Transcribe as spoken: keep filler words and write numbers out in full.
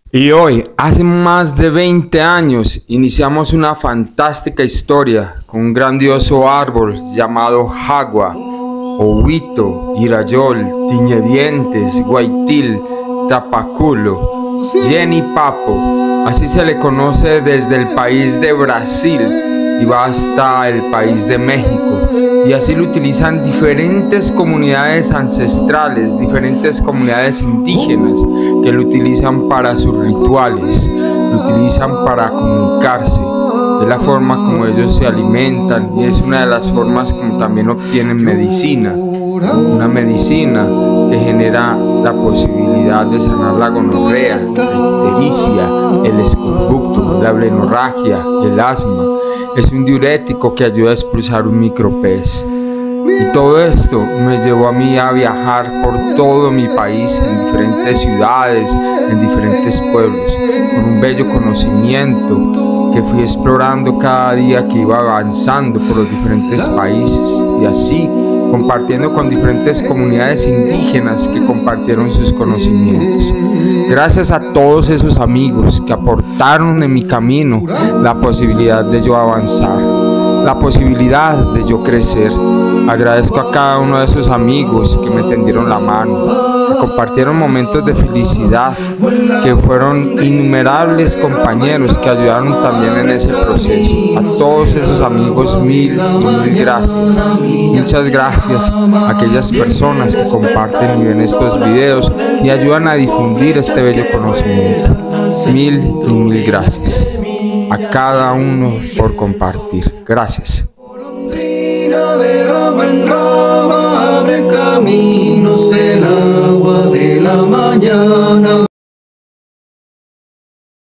Y hoy, hace más de veinte años, iniciamos una fantástica historia con un grandioso árbol llamado Jagua, Huito, Irayol, Tiñedientes, Guaitil, Tapaculo, Jenipapo. Así se le conoce desde el país de Brasil y va hasta el país de México. Y así lo utilizan diferentes comunidades ancestrales, diferentes comunidades indígenas que lo utilizan para sus rituales, lo utilizan para comunicarse. Es la forma como ellos se alimentan y es una de las formas como también obtienen medicina. Una medicina que genera la posibilidad de sanar la gonorrea, la ictericia, el escorbuto, la blenorragia, el asma. Es un diurético que ayuda a expulsar un micropez. Y todo esto me llevó a mí a viajar por todo mi país, en diferentes ciudades, en diferentes pueblos, con un bello conocimiento que fui explorando cada día que iba avanzando por los diferentes países y así compartiendo con diferentes comunidades indígenas que compartieron sus conocimientos. Gracias a todos esos amigos que aportaron en mi camino la posibilidad de yo avanzar, la posibilidad de yo crecer. Agradezco a cada uno de esos amigos que me tendieron la mano, que compartieron momentos de felicidad, que fueron innumerables compañeros que ayudaron también en ese proceso. A todos esos amigos, mil y mil gracias. Muchas gracias a aquellas personas que comparten y ven estos videos y ayudan a difundir este bello conocimiento. Mil y mil gracias a cada uno por compartir. Gracias. De rama en rama abre caminos el agua de la mañana.